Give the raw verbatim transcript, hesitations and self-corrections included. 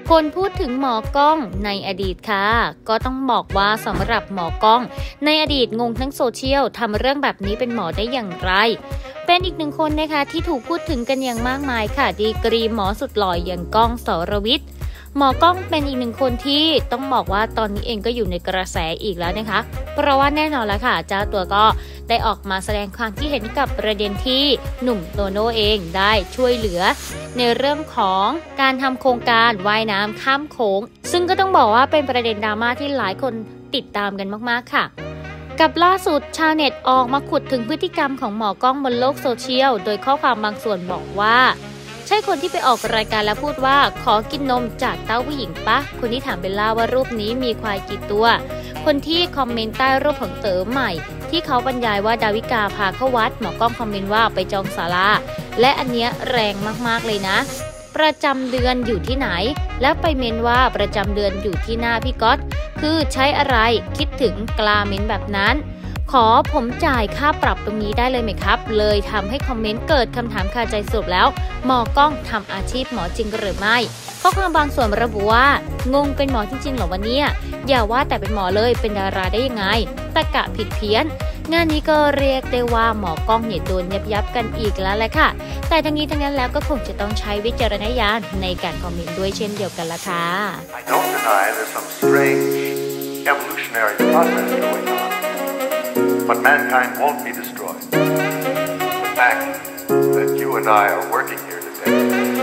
คนพูดถึงหมอกล้องในอดีตค่ะก็ต้องบอกว่าสำหรับหมอกล้องในอดีตงงทั้งโซเชียลทำเรื่องแบบนี้เป็นหมอได้อย่างไรเป็นอีกหนึ่งคนนะคะที่ถูกพูดถึงกันอย่างมากมายค่ะดีกรีหมอสุดหล่ออย่างก้องสรวิทย์หมอกล้องเป็นอีกหนึ่งคนที่ต้องบอกว่าตอนนี้เองก็อยู่ในกระแสอีกแล้วนะคะเพราะว่าแน่นอนแล้วค่ะเจ้าตัวก็ได้ออกมาแสดงความคิดเห็นกับประเด็นที่หนุ่มโตโน่เองได้ช่วยเหลือในเรื่องของการทำโครงการว่ายน้ำข้ามโขงซึ่งก็ต้องบอกว่าเป็นประเด็นดราม่าที่หลายคนติดตามกันมากๆค่ะกับล่าสุดชาวเน็ตออกมาขุดถึงพฤติกรรมของหมอกล้องบนโลกโซเชียลโดยข้อความบางส่วนบอกว่าใช่คนที่ไปออกรายการแล้วพูดว่าขอกินนมจากเต้าผู้หญิงปะคนที่ถามเบลล่าว่ารูปนี้มีควายกี่ตัวคนที่คอมเมนต์ใต้รูปของเต๋อใหม่ที่เขาบรรยายว่าดาวิกาพาเข้าวัดหมอกล้องคอมเมนต์ว่าไปจองศาลาและอันเนี้ยแรงมากๆเลยนะประจำเดือนอยู่ที่ไหนแล้วไปเมนว่าประจำเดือนอยู่ที่หน้าพี่ก๊อตคือใช้อะไรคิดถึงกลาเมนแบบนั้นขอผมจ่ายค่าปรับตรงนี้ได้เลยไหมครับเลยทำให้คอมเมนต์เกิดคำถามคาใจสรุปแล้วหมอกล้องทำอาชีพหมอจริงหรือไม่ข้อความบางส่วนระบุว่างงเป็นหมอจริงๆหรอวันนี้อย่าว่าแต่เป็นหมอเลยเป็นดาราได้ยังไงตะกะผิดเพี้ยนงานนี้ก็เรียกได้ว่าหมอกล้องเนี่ยโดนยับยับกันอีกแล้วแหละค่ะแต่ทั้งนี้ทั้งนั้นแล้วก็คงจะต้องใช้วิจารณญาณในการคอมเมนต์ด้วยเช่นเดียวกันละค่ะ I don't deny there's some strange evolutionary process going on, but mankind won't be destroyed. The fact that you and I are working here today